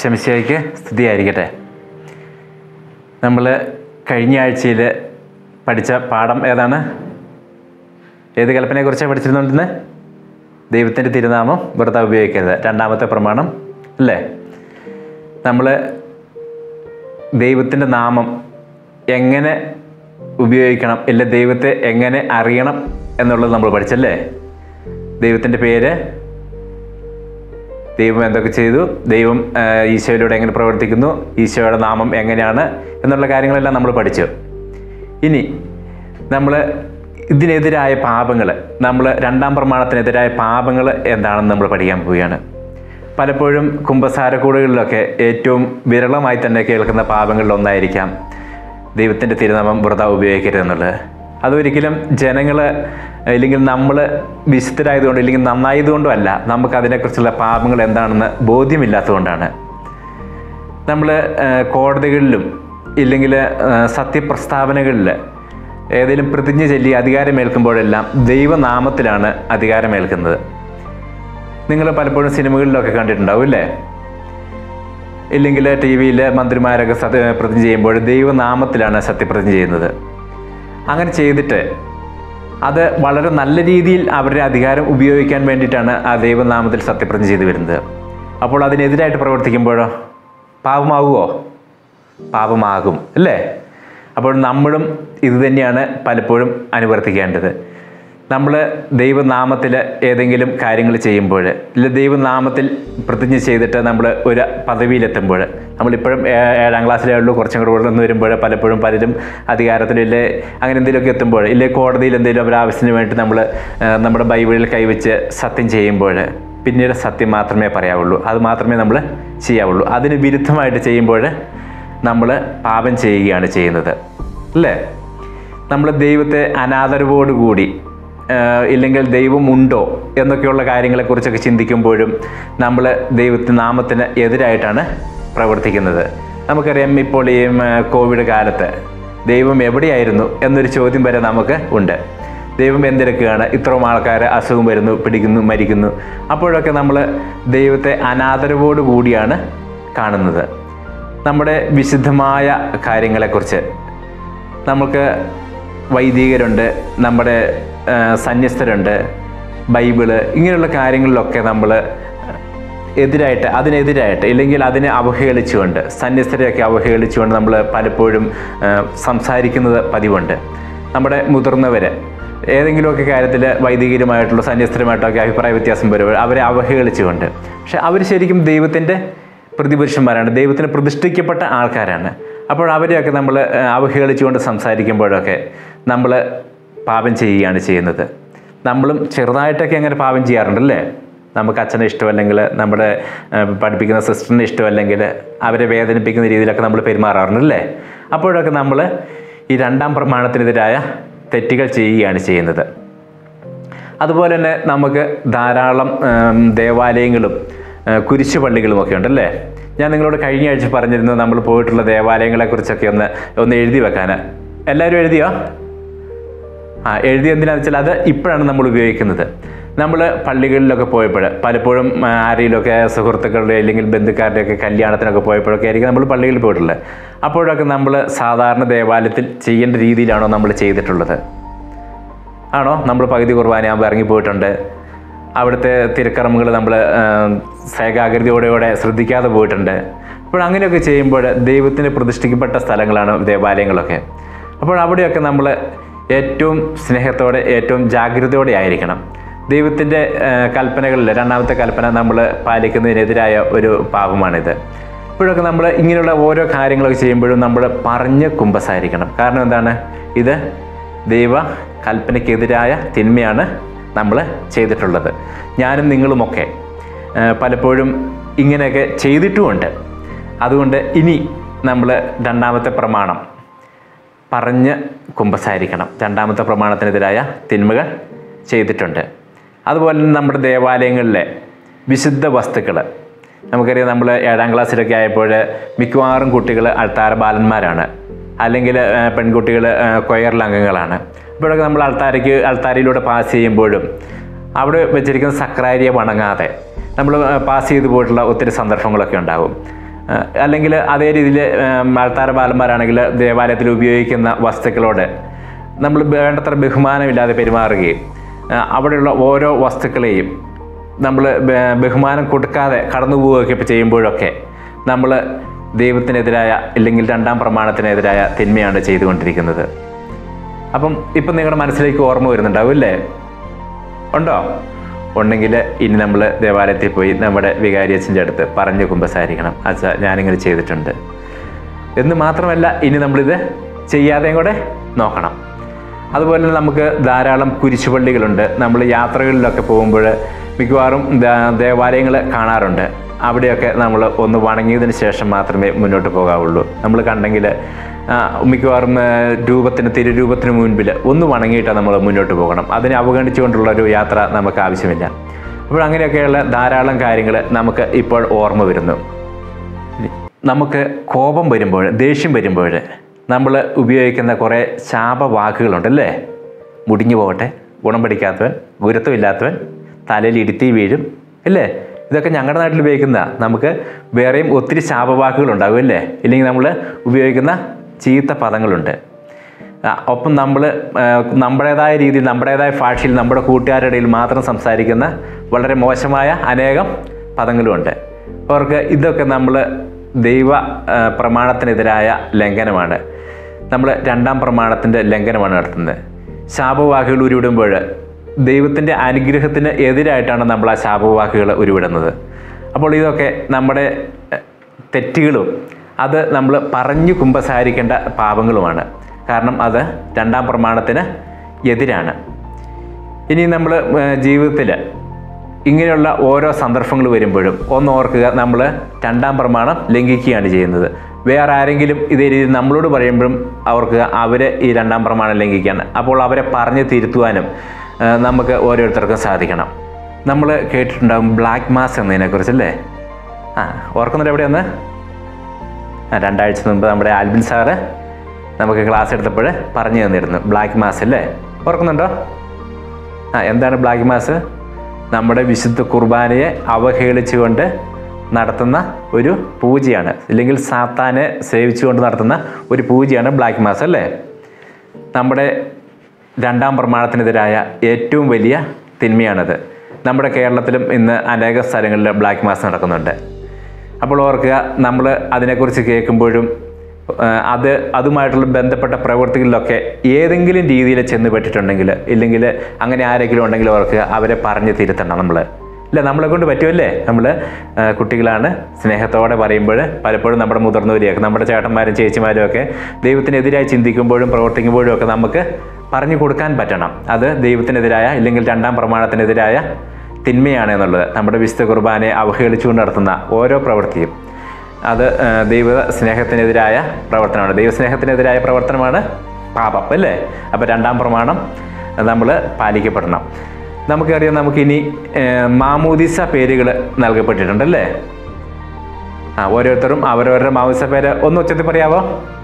ഈശോമിശിഹായ്ക്ക് സ്തുതിയായിരിക്കട്ടെ. നമ്മൾ കഴിഞ്ഞ ആഴ്ചയിൽ പഠിച്ച പാഠം ഏതാണ്? ഏത് കൽപ്പനയെക്കുറിച്ചാണ് പഠിച്ചിരുന്നുകൊണ്ടിരുന്നത്? ദൈവത്തിൻ്റെ തിരുനാമം വെറുതെ ഉപയോഗിക്കരുത്, രണ്ടാമത്തെ പ്രമാണം അല്ലേ? നമ്മൾ ദൈവത്തിൻ്റെ നാമം എങ്ങനെ ഉപയോഗിക്കണം, ഇല്ല ദൈവത്തെ എങ്ങനെ അറിയണം എന്നുള്ളത് നമ്മൾ പഠിച്ചല്ലേ? ദൈവത്തിൻ്റെ പേര്, ദൈവം എന്തൊക്കെ ചെയ്തു, ദൈവം ഈശോയിലൂടെ എങ്ങനെ പ്രവർത്തിക്കുന്നു, ഈശോയുടെ നാമം എങ്ങനെയാണ് എന്നുള്ള കാര്യങ്ങളെല്ലാം നമ്മൾ പഠിച്ചു. ഇനി നമ്മൾ ഇതിനെതിരായ പാപങ്ങൾ, നമ്മൾ രണ്ടാം പ്രമാണത്തിനെതിരായ പാപങ്ങൾ എന്താണെന്ന് നമ്മൾ പഠിക്കാൻ പോവുകയാണ്. പലപ്പോഴും കുമ്പസാരക്കൂടുകളിലൊക്കെ ഏറ്റവും വിരളമായി തന്നെ കേൾക്കുന്ന പാപങ്ങളിലൊന്നായിരിക്കാം ദൈവത്തിൻ്റെ തിരുനാമം വെറുതെ ഉപയോഗിക്കരുതെന്നുള്ളത്. അതൊരിക്കലും ജനങ്ങൾ അല്ലെങ്കിൽ നമ്മൾ വിശുദ്ധരായതുകൊണ്ട് അല്ലെങ്കിൽ നന്നായതുകൊണ്ടും അല്ല, നമുക്കതിനെക്കുറിച്ചുള്ള പാപങ്ങൾ എന്താണെന്ന് ബോധ്യമില്ലാത്തതുകൊണ്ടാണ്. നമ്മൾ കോടതികളിലും ഇല്ലെങ്കിൽ സത്യപ്രസ്താവനകളിൽ ഏതെങ്കിലും പ്രതിജ്ഞ ചൊല്ലി അധികാരമേൽക്കുമ്പോഴെല്ലാം ദൈവനാമത്തിലാണ് അധികാരമേൽക്കുന്നത്. നിങ്ങൾ പലപ്പോഴും സിനിമകളിലൊക്കെ കണ്ടിട്ടുണ്ടാവും അല്ലേ? ഇല്ലെങ്കിൽ ടി വിയിൽ മന്ത്രിമാരൊക്കെ പ്രതിജ്ഞ ചെയ്യുമ്പോൾ ദൈവനാമത്തിലാണ് സത്യപ്രതിജ്ഞ ചെയ്യുന്നത്. അങ്ങനെ ചെയ്തിട്ട് അത് വളരെ നല്ല രീതിയിൽ അവരുടെ അധികാരം ഉപയോഗിക്കാൻ വേണ്ടിയിട്ടാണ് ആ ദൈവനാമത്തിൽ സത്യപ്രതിജ്ഞ ചെയ്തു വരുന്നത്. അപ്പോൾ അതിനെതിരായിട്ട് പ്രവർത്തിക്കുമ്പോഴോ പാപമാകുമോ? പാപമാകും അല്ലേ? അപ്പോൾ നമ്മളും ഇതുതന്നെയാണ് പലപ്പോഴും അനുവർത്തിക്കേണ്ടത്. നമ്മൾ ദൈവനാമത്തിൽ ഏതെങ്കിലും കാര്യങ്ങൾ ചെയ്യുമ്പോൾ, ഇല്ല ദൈവനാമത്തിൽ പ്രതിജ്ഞ ചെയ്തിട്ട് നമ്മൾ ഒരു പദവിയിലെത്തുമ്പോൾ, നമ്മളിപ്പോഴും 7ാം ക്ലാസ്സിലേ ഉള്ളൂ, കുറച്ചും കൂടെ വളർന്നു വരുമ്പോൾ പലപ്പോഴും പലരും അധികാരത്തിലില്ലേ അങ്ങനെ എന്തെങ്കിലുമൊക്കെ എത്തുമ്പോൾ, ഇല്ലേ കോടതിയിൽ എന്തെങ്കിലും ഒരാവശ്യത്തിന് വേണ്ടി നമ്മൾ നമ്മുടെ ബൈബിളിൽ കൈവച്ച് സത്യം ചെയ്യുമ്പോൾ പിന്നീട് സത്യം മാത്രമേ പറയാവുള്ളൂ, അത് മാത്രമേ നമ്മൾ ചെയ്യാവുള്ളൂ. അതിന് വിരുദ്ധമായിട്ട് ചെയ്യുമ്പോൾ നമ്മൾ പാപം ചെയ്യുകയാണ് ചെയ്യുന്നത് അല്ലേ? നമ്മൾ ദൈവത്തെ അനാദരവോടുകൂടി ഇല്ലെങ്കിൽ ദൈവമുണ്ടോ എന്നൊക്കെയുള്ള കാര്യങ്ങളെക്കുറിച്ചൊക്കെ ചിന്തിക്കുമ്പോഴും നമ്മൾ ദൈവത്തിൻ്റെ നാമത്തിന് എതിരായിട്ടാണ് പ്രവർത്തിക്കുന്നത്. നമുക്കറിയാം, ഇപ്പോൾ ഈ കോവിഡ് കാലത്ത് ദൈവം എവിടെയായിരുന്നു എന്നൊരു ചോദ്യം വരെ നമുക്ക് ഉണ്ട്. ദൈവം എന്തിനൊക്കെയാണ്, ഇത്രയും ആൾക്കാർ അസുഖം വരുന്നു, പിടിക്കുന്നു, മരിക്കുന്നു. അപ്പോഴൊക്കെ നമ്മൾ ദൈവത്തെ അനാദരവോടു കൂടിയാണ് കാണുന്നത്. നമ്മുടെ വിശുദ്ധമായ കാര്യങ്ങളെക്കുറിച്ച് നമുക്ക് വൈദികരുണ്ട്, നമ്മുടെ സന്യസ്തരുണ്ട്, ബൈബിള്, ഇങ്ങനെയുള്ള കാര്യങ്ങളിലൊക്കെ നമ്മൾ അതിനെതിരായിട്ട് ഇല്ലെങ്കിൽ അതിനെ അവഹേളിച്ചുകൊണ്ട്, സന്യസ്തരെയൊക്കെ അവഹേളിച്ചുകൊണ്ട് നമ്മൾ പലപ്പോഴും സംസാരിക്കുന്നത് പതിവുണ്ട്. നമ്മുടെ മുതിർന്നവർ ഏതെങ്കിലുമൊക്കെ കാര്യത്തിൽ വൈദികരുമായിട്ടുള്ള സന്യസ്തരുമായിട്ടൊക്കെ അഭിപ്രായ വ്യത്യാസം വരുമ്പോൾ അവരെ അവഹേളിച്ചുകൊണ്ട്, പക്ഷെ അവർ ശരിക്കും ദൈവത്തിൻ്റെ പ്രതിപുരുഷന്മാരാണ്, ദൈവത്തിന് പ്രതിഷ്ഠിക്കപ്പെട്ട ആൾക്കാരാണ്. അപ്പോൾ അവരെയൊക്കെ നമ്മൾ അവഹേളിച്ചുകൊണ്ട് സംസാരിക്കുമ്പോഴൊക്കെ നമ്മൾ പാപം ചെയ്യുകയാണ് ചെയ്യുന്നത്. നമ്മളും ചെറുതായിട്ടൊക്കെ അങ്ങനെ പാപം ചെയ്യാറുണ്ടല്ലേ? നമുക്ക് അച്ഛനെ ഇഷ്ടമല്ലെങ്കിൽ, നമ്മുടെ പഠിപ്പിക്കുന്ന സിസ്റ്ററിനെ ഇഷ്ടമല്ലെങ്കിൽ അവരെ വേദനിപ്പിക്കുന്ന രീതിയിലൊക്കെ നമ്മൾ പെരുമാറാറുണ്ടല്ലേ? അപ്പോഴൊക്കെ നമ്മൾ ഈ രണ്ടാം പ്രമാണത്തിനെതിരായ തെറ്റുകൾ ചെയ്യുകയാണ് ചെയ്യുന്നത്. അതുപോലെ തന്നെ നമുക്ക് ധാരാളം ദേവാലയങ്ങളും കുരിശുപള്ളികളുമൊക്കെ ഉണ്ടല്ലേ? ഞാൻ നിങ്ങളോട് കഴിഞ്ഞ ആഴ്ച പറഞ്ഞിരുന്നു നമ്മൾ പോയിട്ടുള്ള ദേവാലയങ്ങളെക്കുറിച്ചൊക്കെ ഒന്ന് എഴുതി വെക്കാൻ. എല്ലാവരും എഴുതിയോ? എഴുതി. എന്തിനാണെന്ന് വെച്ചാൽ അത് ഇപ്പോഴാണ് നമ്മൾ ഉപയോഗിക്കുന്നത്. നമ്മൾ പള്ളികളിലൊക്കെ പോയപ്പോൾ പലപ്പോഴും ആരെങ്കിലുമൊക്കെ സുഹൃത്തുക്കളുടെ അല്ലെങ്കിൽ ബന്ധുക്കാരുടെയൊക്കെ കല്യാണത്തിനൊക്കെ പോയപ്പോഴൊക്കെ ആയിരിക്കും നമ്മൾ പള്ളികളിൽ പോയിട്ടുള്ളത്. അപ്പോഴൊക്കെ നമ്മൾ സാധാരണ ദേവാലയത്തിൽ ചെയ്യേണ്ട രീതിയിലാണോ നമ്മൾ ചെയ്തിട്ടുള്ളത്? ആണോ? നമ്മൾ പകുതി കുർബാനയാകുമ്പോൾ ഇറങ്ങിപ്പോയിട്ടുണ്ട്. അവിടുത്തെ തിരുക്കർമ്മങ്ങൾ നമ്മൾ ഏകാഗ്രതയോടെ ശ്രദ്ധിക്കാതെ പോയിട്ടുണ്ട്. അപ്പോൾ അങ്ങനെയൊക്കെ ചെയ്യുമ്പോൾ ദൈവത്തിന് പ്രതിഷ്ഠിക്കപ്പെട്ട സ്ഥലങ്ങളാണ് ദേവാലയങ്ങളൊക്കെ. അപ്പോൾ അവിടെയൊക്കെ നമ്മൾ ഏറ്റവും സ്നേഹത്തോടെ, ഏറ്റവും ജാഗ്രതയോടെ ആയിരിക്കണം. ദൈവത്തിൻ്റെ കൽപ്പനകളിൽ രണ്ടാമത്തെ കൽപ്പന നമ്മൾ പാലിക്കുന്നതിനെതിരായ ഒരു പാപമാണിത്. ഇപ്പോഴൊക്കെ നമ്മൾ ഇങ്ങനെയുള്ള ഓരോ കാര്യങ്ങളൊക്കെ ചെയ്യുമ്പോഴും നമ്മൾ പറഞ്ഞ് കുമ്പസാരിക്കണം. കാരണം എന്താണ്? ഇത് ദൈവ കൽപ്പനയ്ക്കെതിരായ തിന്മയാണ് നമ്മൾ ചെയ്തിട്ടുള്ളത്. ഞാനും നിങ്ങളുമൊക്കെ പലപ്പോഴും ഇങ്ങനെയൊക്കെ ചെയ്തിട്ടുമുണ്ട്. അതുകൊണ്ട് ഇനി നമ്മൾ രണ്ടാമത്തെ പ്രമാണം പറഞ്ഞ് കുമ്പസാരിക്കണം. രണ്ടാമത്തെ പ്രമാണത്തിനെതിരായ തിന്മകൾ ചെയ്തിട്ടുണ്ട്. അതുപോലെ തന്നെ നമ്മുടെ ദേവാലയങ്ങളിലെ വിശുദ്ധ വസ്തുക്കൾ, നമുക്കറിയാം, നമ്മൾ 7ാം ക്ലാസ്സിലൊക്കെ ആയപ്പോൾ മിക്കവാറും കുട്ടികൾ അൾത്താര ബാലന്മാരാണ്, അല്ലെങ്കിൽ പെൺകുട്ടികൾ കൊയറിൽ അംഗങ്ങളാണ്. ഇപ്പോഴൊക്കെ നമ്മൾ അൾത്താരയിലൂടെ പാസ് ചെയ്യുമ്പോഴും അവിടെ വെച്ചിരിക്കുന്ന സക്രാരിയെ വണങ്ങാതെ നമ്മൾ പാസ് ചെയ്തു പോയിട്ടുള്ള ഒത്തിരി സന്ദർഭങ്ങളൊക്കെ ഉണ്ടാകും. അല്ലെങ്കിൽ അതേ രീതിയിൽ ആൾത്താര ബാലന്മാരാണെങ്കിൽ ദേവാലയത്തിൽ ഉപയോഗിക്കുന്ന വസ്തുക്കളോട് നമ്മൾ വേണ്ടത്ര ബഹുമാനമില്ലാതെ പെരുമാറുകയും അവിടെയുള്ള ഓരോ വസ്തുക്കളെയും നമ്മൾ ബഹുമാനം കൊടുക്കാതെ കടന്നു പോവുകയൊക്കെ ചെയ്യുമ്പോഴൊക്കെ നമ്മൾ ദൈവത്തിനെതിരായ അല്ലെങ്കിൽ രണ്ടാം പ്രമാണത്തിനെതിരായ തിന്മയാണ് ചെയ്തുകൊണ്ടിരിക്കുന്നത്. അപ്പം ഇപ്പം നിങ്ങളുടെ മനസ്സിലേക്ക് ഓർമ്മ വരുന്നുണ്ടാവും അല്ലേ? ഉണ്ടോ? ഉണ്ടെങ്കിൽ ഇനി നമ്മൾ ദേവാലയത്തിൽ പോയി നമ്മുടെ വികാരി അച്ഛൻ്റെ അടുത്ത് പറഞ്ഞ് കുമ്പസാരിക്കണം, അച്ഛാ ഞാനിങ്ങനെ ചെയ്തിട്ടുണ്ട് എന്ന് മാത്രമല്ല, ഇനി നമ്മളിത് ചെയ്യാതെയും കൂടെ നോക്കണം. അതുപോലെ നമുക്ക് ധാരാളം കുരിശുപള്ളികളുണ്ട്. നമ്മൾ യാത്രകളിലൊക്കെ പോകുമ്പോൾ മിക്കവാറും ദേവാലയങ്ങൾ കാണാറുണ്ട്. അവിടെയൊക്കെ നമ്മൾ ഒന്ന് വണങ്ങിയതിന് ശേഷം മാത്രമേ മുന്നോട്ട് പോകാവുള്ളൂ. നമ്മൾ കണ്ടെങ്കിൽ മിക്കവാറും തിരുരൂപത്തിന് മുൻപിൽ ഒന്ന് വണങ്ങിയിട്ടാണ് നമ്മൾ മുന്നോട്ട് പോകണം. അതിനെ അവഗണിച്ചുകൊണ്ടുള്ളൊരു യാത്ര നമുക്ക് ആവശ്യമില്ല. അപ്പോൾ അങ്ങനെയൊക്കെയുള്ള ധാരാളം കാര്യങ്ങൾ നമുക്ക് ഇപ്പോൾ ഓർമ്മ വരുന്നു. നമുക്ക് കോപം വരുമ്പോൾ, ദേഷ്യം വരുമ്പോൾ നമ്മൾ ഉപയോഗിക്കുന്ന കുറേ ശാപവാക്കുകളുണ്ടല്ലേ? മുടിഞ്ഞു പോകട്ടെ, ഗുണം പഠിക്കാത്തവൻ, ഗുരുത്വമില്ലാത്തവൻ, തലയിൽ ഇടുത്തി വീഴും അല്ലേ? ഇതൊക്കെ ഞങ്ങളുടെ നാട്ടിൽ ഉപയോഗിക്കുന്ന, നമുക്ക് വേറെയും ഒത്തിരി ശാപവാക്കുകളുണ്ടാകും അല്ലേ? ഇല്ലെങ്കിൽ നമ്മൾ ഉപയോഗിക്കുന്ന ചീത്ത പദങ്ങളുണ്ട്. ഒപ്പം നമ്മൾ നമ്മുടേതായ രീതിയിൽ, നമ്മുടേതായ ഭാഷയിൽ, നമ്മുടെ കൂട്ടുകാരുടെ ഇടയിൽ മാത്രം സംസാരിക്കുന്ന വളരെ മോശമായ അനേകം പദങ്ങളുമുണ്ട്. അവർക്ക് ഇതൊക്കെ നമ്മൾ ദൈവ പ്രമാണത്തിനെതിരായ ലംഘനമാണ്. നമ്മൾ രണ്ടാം പ്രമാണത്തിൻ്റെ ലംഘനമാണ് നടത്തുന്നത്. ശാപവാക്കുകൾ ഉരുവിടുമ്പോൾ ദൈവത്തിൻ്റെ അനുഗ്രഹത്തിന് എതിരായിട്ടാണ് നമ്മൾ ആ ശാപവാക്കുകൾ ഉരുവിടുന്നത്. അപ്പോൾ ഇതൊക്കെ നമ്മുടെ തെറ്റുകളും അത് നമ്മൾ പറഞ്ഞു കുമ്പസാരിക്കേണ്ട പാപങ്ങളുമാണ്. കാരണം അത് രണ്ടാം പ്രമാണത്തിന് എതിരാണ്. ഇനി നമ്മൾ ജീവിതത്തിൽ ഇങ്ങനെയുള്ള ഓരോ സന്ദർഭങ്ങൾ വരുമ്പോഴും ഒന്ന് ഓർക്കുക, നമ്മൾ രണ്ടാം പ്രമാണം ലംഘിക്കുകയാണ് ചെയ്യുന്നത്. വേറെ ആരെങ്കിലും ഇതേ രീതിയിൽ നമ്മളോട് പറയുമ്പോഴും അവർക്ക് അവർ ഈ രണ്ടാം പ്രമാണം ലംഘിക്കുകയാണ്. അപ്പോൾ അവരെ പറഞ്ഞ് തിരുത്തുവാനും നമുക്ക് ഓരോരുത്തർക്കും സാധിക്കണം. നമ്മൾ കേട്ടിട്ടുണ്ടാകും ബ്ലാക്ക് മാസ് എന്നതിനെക്കുറിച്ചല്ലേ? ഓർക്കുന്നുണ്ട് എവിടെയൊന്ന്? 2 ആഴ്ച മുമ്പ് നമ്മുടെ ആൽബിൻ സാറ് നമുക്ക് ക്ലാസ് എടുത്തപ്പോൾ പറഞ്ഞു തന്നിരുന്നു ബ്ലാക്ക് മാസ് അല്ലേ? ഓർക്കുന്നുണ്ടോ? എന്താണ് ബ്ലാക്ക് മാസ്? നമ്മുടെ വിശുദ്ധ കുർബാനയെ അവഹേളിച്ചുകൊണ്ട് നടത്തുന്ന ഒരു പൂജയാണ്, അല്ലെങ്കിൽ സാത്താനെ സേവിച്ചുകൊണ്ട് നടത്തുന്ന ഒരു പൂജയാണ് ബ്ലാക്ക് മാസ് അല്ലേ? നമ്മുടെ രണ്ടാം പ്രമാണത്തിനെതിരായ ഏറ്റവും വലിയ തിന്മയാണത്. നമ്മുടെ കേരളത്തിലും ഇന്ന് അനേക സ്ഥലങ്ങളിൽ ബ്ലാക്ക് മാസ് നടക്കുന്നുണ്ട്. അപ്പോൾ ഓർക്കുക, നമ്മൾ അതിനെക്കുറിച്ച് കേൾക്കുമ്പോഴും അതുമായിട്ടുള്ള ബന്ധപ്പെട്ട പ്രവൃത്തികളിലൊക്കെ ഏതെങ്കിലും രീതിയിൽ ചെന്ന് പെട്ടിട്ടുണ്ടെങ്കിൽ, ഇല്ലെങ്കിൽ അങ്ങനെ ആരെങ്കിലും ഉണ്ടെങ്കിൽ ഓർക്കുക, അവരെ പറഞ്ഞ് തിരുത്തണം. ഇല്ല, നമ്മളെ കൊണ്ട് പറ്റുമല്ലേ? നമ്മൾ കുട്ടികളാണ്, സ്നേഹത്തോടെ പറയുമ്പോൾ പലപ്പോഴും നമ്മുടെ മുതിർന്നവരെയൊക്കെ, നമ്മുടെ ചേട്ടന്മാരും ചേച്ചിമാരും ഒക്കെ ദൈവത്തിനെതിരായി ചിന്തിക്കുമ്പോഴും പ്രവർത്തിക്കുമ്പോഴും ഒക്കെ നമുക്ക് പറഞ്ഞു കൊടുക്കാൻ പറ്റണം. അത് ദൈവത്തിനെതിരായ, ഇല്ലെങ്കിൽ രണ്ടാം പ്രമാണത്തിനെതിരായ തിന്മയാണ് എന്നുള്ളത്. നമ്മുടെ വിശുദ്ധ കുർബാനയെ അവഹേളിച്ചുകൊണ്ട് നടത്തുന്ന ഓരോ പ്രവൃത്തിയും അത് ദൈവ സ്നേഹത്തിനെതിരായ പ്രവർത്തനമാണ്. ദൈവസ്നേഹത്തിനെതിരായ പ്രവർത്തനമാണ് പാപം അല്ലേ? അപ്പോൾ രണ്ടാം പ്രമാണം നമ്മൾ പാലിക്കപ്പെടണം. നമുക്കറിയാം, നമുക്കിനി മാമോദിസ പേരുകൾ നൽകപ്പെട്ടിട്ടുണ്ടല്ലേ? ഓരോരുത്തരും അവരവരുടെ മാമോദിസ പേര് ഒന്ന് ഉച്ചത്തിൽ പറയാവോ?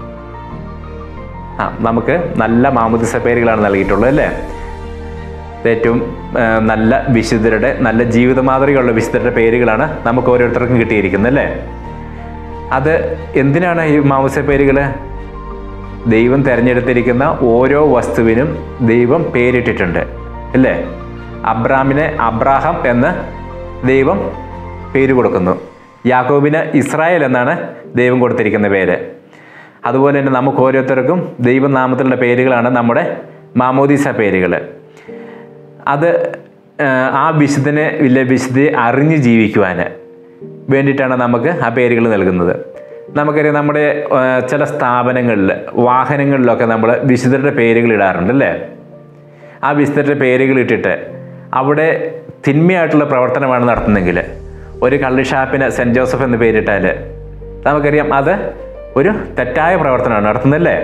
നമുക്ക് നല്ല മാമോദിസ പേരുകളാണ് നൽകിയിട്ടുള്ളത് അല്ലേ? ഏറ്റവും നല്ല വിശുദ്ധരുടെ, നല്ല ജീവിത മാതൃകയുള്ള വിശുദ്ധരുടെ പേരുകളാണ് നമുക്ക് ഓരോരുത്തർക്കും കിട്ടിയിരിക്കുന്നത് അല്ലേ? അത് എന്തിനാണ് ഈ മാമോദിസ പേരുകൾ? ദൈവം തിരഞ്ഞെടുത്തിരിക്കുന്ന ഓരോ വസ്തുവിനും ദൈവം പേരിട്ടിട്ടുണ്ട് അല്ലേ? അബ്രാമിനെ അബ്രാഹാം എന്ന് ദൈവം പേര് കൊടുക്കുന്നു. യാക്കോബിന് ഇസ്രായേൽ എന്നാണ് ദൈവം കൊടുത്തിരിക്കുന്ന പേര്. അതുപോലെ തന്നെ നമുക്ക് ഓരോരുത്തർക്കും ദൈവനാമത്തിലുള്ള പേരുകളാണ് നമ്മുടെ മാമോദിസ പേരുകൾ. അത് ആ വിശുദ്ധയെ അറിഞ്ഞ് ജീവിക്കുവാൻ വേണ്ടിയിട്ടാണ് നമുക്ക് ആ പേരുകൾ നൽകുന്നത്. നമുക്കറിയാം, നമ്മുടെ ചില സ്ഥാപനങ്ങളിൽ, വാഹനങ്ങളിലൊക്കെ നമ്മൾ വിശുദ്ധരുടെ പേരുകൾ ഇടാറുണ്ട് അല്ലേ? ആ വിശുദ്ധരുടെ പേരുകൾ ഇട്ടിട്ട് അവിടെ തിന്മയായിട്ടുള്ള പ്രവർത്തനമാണ് നടത്തുന്നതെങ്കിൽ, ഒരു കള്ളിഷാപ്പിന് സെൻറ്റ് ജോസഫ് എന്ന് പേരിട്ടാൽ നമുക്കറിയാം അത് ഒരു തെറ്റായ പ്രവർത്തനമാണ് നടത്തുന്നതല്ലേ?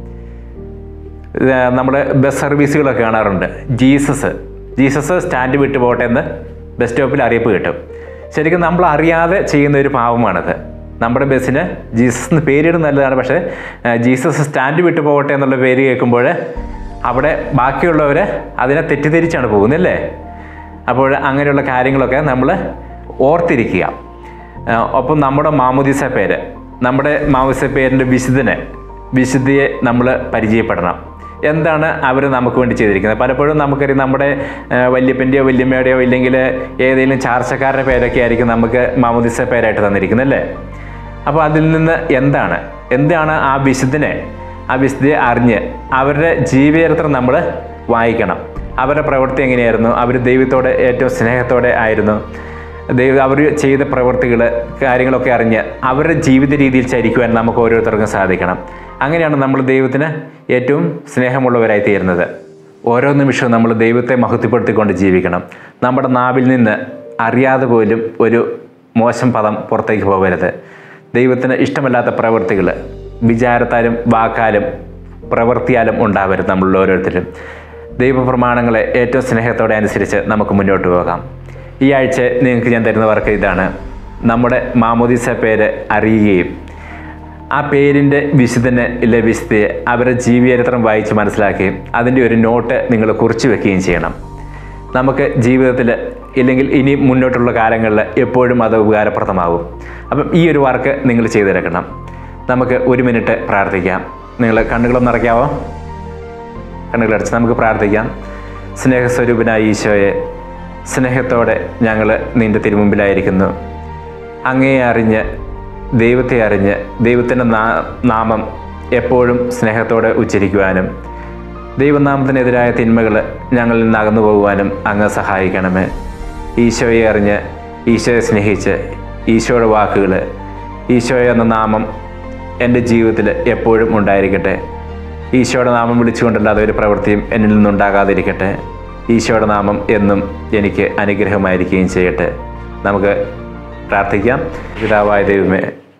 നമ്മൾ ബസ് സർവീസുകളൊക്കെ കാണാറുണ്ട്. ജീസസ് സ്റ്റാൻഡ് വിട്ടു പോട്ടെ എന്ന് ബസ് സ്റ്റോപ്പിൽ അറിയിപ്പ് കിട്ടും. ശരിക്കും നമ്മൾ അറിയാതെ ചെയ്യുന്ന ഒരു പാവമാണത്. നമ്മുടെ ബസ്സിന് ജീസസ് എന്ന് പേരിടുന്നത് നല്ലതാണ്, പക്ഷേ ജീസസ് സ്റ്റാൻഡ് വിട്ടു പോകട്ടെ എന്നുള്ള പേര് കേൾക്കുമ്പോൾ അവിടെ ബാക്കിയുള്ളവർ അതിനെ തെറ്റിദ്ധരിച്ചാണ് പോകുന്നല്ലേ? അപ്പോൾ അങ്ങനെയുള്ള കാര്യങ്ങളൊക്കെ നമ്മൾ ഓർത്തിരിക്കുക. ഒപ്പം നമ്മുടെ മാമോദീസ പേര്, നമ്മുടെ മാമോദീസ പേരിൻ്റെ വിശുദ്ധിയെ നമ്മൾ പരിചയപ്പെടണം. എന്താണ് അവർ നമുക്ക് വേണ്ടി ചെയ്തിരിക്കുന്നത്? പലപ്പോഴും നമുക്കറിയാം, നമ്മുടെ വല്യപ്പൻ്റെയോ വല്യമ്മയുടെയോ ഇല്ലെങ്കിൽ ഏതെങ്കിലും ചാർച്ചക്കാരുടെ പേരൊക്കെ ആയിരിക്കും നമുക്ക് മാമോദീസ പേരായിട്ട് തന്നിരിക്കുന്നത്, അല്ലേ? അപ്പോൾ അതിൽ നിന്ന് എന്താണ് ആ വിശുദ്ധിയെ അറിഞ്ഞ് അവരുടെ ജീവചരിത്രം നമ്മൾ വായിക്കണം. അവരുടെ പ്രവൃത്തി എങ്ങനെയായിരുന്നു? അവർ ദൈവത്തോടെ ഏറ്റവും സ്നേഹത്തോടെ ആയിരുന്നു. അവർ ചെയ്ത കാര്യങ്ങളൊക്കെ അറിഞ്ഞ് അവരുടെ ജീവിത രീതിയിൽ ചരിക്കുവാൻ നമുക്ക് ഓരോരുത്തർക്കും സാധിക്കണം. അങ്ങനെയാണ് നമ്മൾ ദൈവത്തിന് ഏറ്റവും സ്നേഹമുള്ളവരായി തീരുന്നത്. ഓരോ നിമിഷവും നമ്മൾ ദൈവത്തെ മഹത്വപ്പെടുത്തിക്കൊണ്ട് ജീവിക്കണം. നമ്മുടെ നാവിൽ നിന്ന് അറിയാതെ പോലും ഒരു മോശം പദം പുറത്തേക്ക് പോകരുത്. ദൈവത്തിന് ഇഷ്ടമല്ലാത്ത പ്രവൃത്തികൾ വിചാരത്താലും വാക്കാലും പ്രവൃത്തിയാലും ഉണ്ടാവരുത് നമ്മളിൽ ഓരോരുത്തരും. ദൈവപ്രമാണങ്ങളെ ഏറ്റവും സ്നേഹത്തോടെ അനുസരിച്ച് നമുക്ക് മുന്നോട്ട് പോകാം. ഈ ആഴ്ച നിങ്ങൾക്ക് ഞാൻ തരുന്ന വർക്ക് ഇതാണ്. നമ്മുടെ മാമോദീസ പേര് അറിയുകയും ആ പേരിൻ്റെ വിശുദ്ധിയെ അവരുടെ ജീവചരിത്രം വായിച്ച് മനസ്സിലാക്കുകയും അതിൻ്റെ ഒരു നോട്ട് നിങ്ങൾ കുറിച്ച് വെക്കുകയും ചെയ്യണം. നമുക്ക് ജീവിതത്തിൽ ഇല്ലെങ്കിൽ ഇനി മുന്നോട്ടുള്ള കാലങ്ങളിൽ എപ്പോഴും അത് ഉപകാരപ്രദമാകും. അപ്പം ഈ ഒരു വർക്ക് നിങ്ങൾ ചെയ്തെടുക്കണം. നമുക്ക് 1 മിനിറ്റ് പ്രാർത്ഥിക്കാം. നിങ്ങൾ കണ്ണുകളൊന്ന് അടയ്ക്കാവോ? കണ്ണുകളടച്ച് നമുക്ക് പ്രാർത്ഥിക്കാം. സ്നേഹസ്വരൂപനായ ഈശോയെ, സ്നേഹത്തോടെ ഞങ്ങൾ നിൻ്റെ തിരുമുമ്പിലായിരിക്കുന്നു. അങ്ങയെ അറിഞ്ഞ്, ദൈവത്തെ അറിഞ്ഞ്, ദൈവത്തിൻ്റെ നാമം എപ്പോഴും സ്നേഹത്തോടെ ഉച്ചരിക്കുവാനും ദൈവനാമത്തിനെതിരായ തിന്മകൾ ഞങ്ങളിൽ നിന്ന് അകന്നു പോകുവാനും അങ്ങ് സഹായിക്കണമേ. ഈശോയെ അറിഞ്ഞ്, ഈശോയെ സ്നേഹിച്ച്, ഈശോയുടെ വാക്കുകൾ, ഈശോയെ എന്ന നാമം എൻ്റെ ജീവിതത്തിൽ എപ്പോഴും ഉണ്ടായിരിക്കട്ടെ. ഈശോയുടെ നാമം വിളിച്ചുകൊണ്ടല്ലാതെ ഒരു പ്രവൃത്തിയും എന്നിൽ നിന്നുണ്ടാകാതിരിക്കട്ടെ. ഈശോയുടെ നാമം എന്നും എനിക്ക് അനുഗ്രഹമായിരിക്കുകയും ചെയ്യട്ടെ. നമുക്ക് പ്രാർത്ഥിക്കാം. പിതാവായ ദൈവമേ,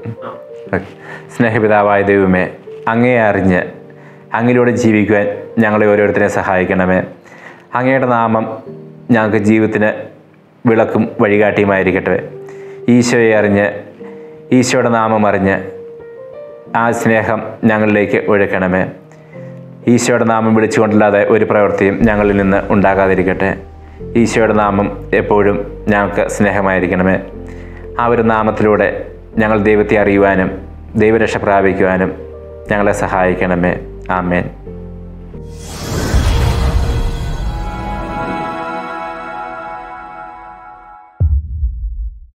സ്നേഹപിതാവായ ദൈവമേ, അങ്ങയെ അറിഞ്ഞ് അങ്ങയിലൂടെ ജീവിക്കുവാൻ ഞങ്ങളെ ഓരോരുത്തരെ സഹായിക്കണമേ. അങ്ങയുടെ നാമം ഞങ്ങൾക്ക് ജീവിതത്തിന് വിളക്കും വഴികാട്ടിയുമായിരിക്കട്ടെ. ഈശോയെ അറിഞ്ഞ്, ഈശോയുടെ നാമം അറിഞ്ഞ് ആ സ്നേഹം ഞങ്ങളിലേക്ക് ഒഴുക്കണമേ. ഈശോയുടെ നാമം വിളിച്ചുകൊണ്ടല്ലാതെ ഒരു പ്രവൃത്തിയും ഞങ്ങളിൽ നിന്ന് ഉണ്ടാകാതിരിക്കട്ടെ. ഈശോയുടെ നാമം എപ്പോഴും ഞങ്ങൾക്ക് സ്നേഹമായിരിക്കണമേ. ആ ഒരു നാമത്തിലൂടെ ഞങ്ങൾ ദൈവത്തെ അറിയുവാനും ദൈവരക്ഷ പ്രാപിക്കുവാനും ഞങ്ങളെ സഹായിക്കണമേ. ആമേൻ.